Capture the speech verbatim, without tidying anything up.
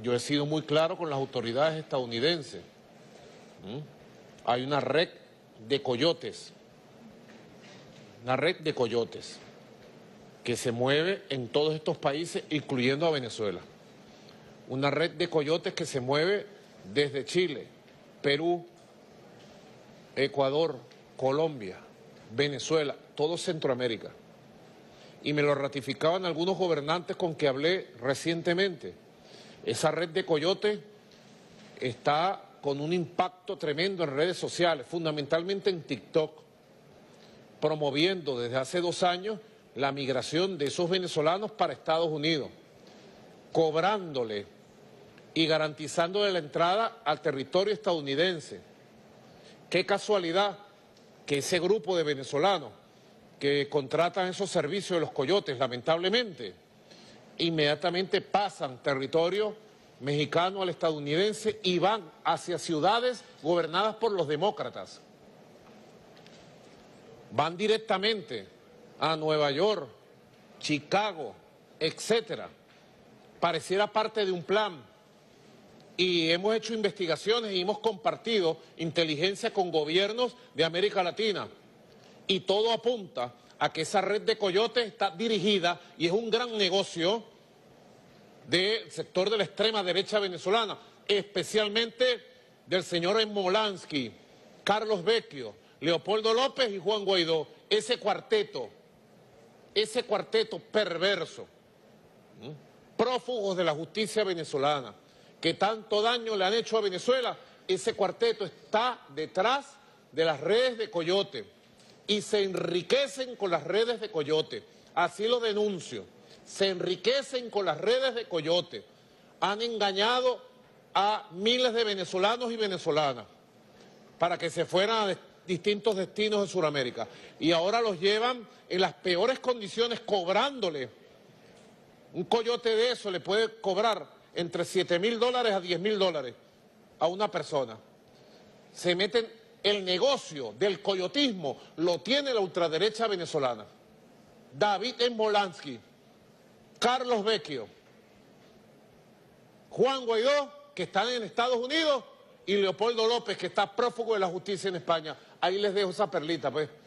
yo he sido muy claro con las autoridades estadounidenses. ¿Mm? Hay una red de coyotes, una red de coyotes que se mueve en todos estos países, incluyendo a Venezuela. Una red de coyotes que se mueve desde Chile, Perú, Ecuador, Colombia, Venezuela, todo Centroamérica. Y me lo ratificaban algunos gobernantes con que hablé recientemente. Esa red de coyotes está con un impacto tremendo en redes sociales, fundamentalmente en TikTok, promoviendo desde hace dos años la migración de esos venezolanos para Estados Unidos, cobrándole y garantizándole la entrada al territorio estadounidense. Qué casualidad que ese grupo de venezolanos que contratan esos servicios de los coyotes, lamentablemente, inmediatamente pasan territorio mexicano al estadounidense y van hacia ciudades gobernadas por los demócratas. Van directamente a Nueva York, Chicago, etcétera. Pareciera parte de un plan. Y hemos hecho investigaciones y hemos compartido inteligencia con gobiernos de América Latina. Y todo apunta a que esa red de coyotes está dirigida y es un gran negocio del sector de la extrema derecha venezolana, especialmente del señor Molansky, Carlos Vecchio, Leopoldo López y Juan Guaidó. Ese cuarteto, ese cuarteto perverso, ¿sí?, prófugos de la justicia venezolana, que tanto daño le han hecho a Venezuela, ese cuarteto está detrás de las redes de coyote y se enriquecen con las redes de coyote. Así lo denuncio. Se enriquecen con las redes de coyote. Han engañado a miles de venezolanos y venezolanas para que se fueran a distintos destinos de Sudamérica. Y ahora los llevan en las peores condiciones, cobrándole. Un coyote de eso le puede cobrar entre siete mil dólares a diez mil dólares a una persona. Se meten, el negocio del coyotismo lo tiene la ultraderecha venezolana. David Molansky, Carlos Vecchio, Juan Guaidó, que están en Estados Unidos, y Leopoldo López, que está prófugo de la justicia en España. Ahí les dejo esa perlita, pues.